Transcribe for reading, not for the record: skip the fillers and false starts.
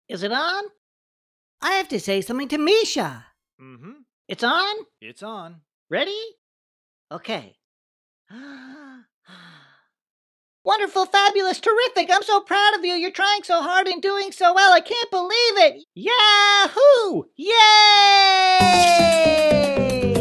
Is it on? I have to say something to Misha. Mm-hmm. It's on? It's on. Ready? Okay. Wonderful, fabulous, terrific. I'm so proud of you. You're trying so hard and doing so well. I can't believe it. Yahoo! Yay!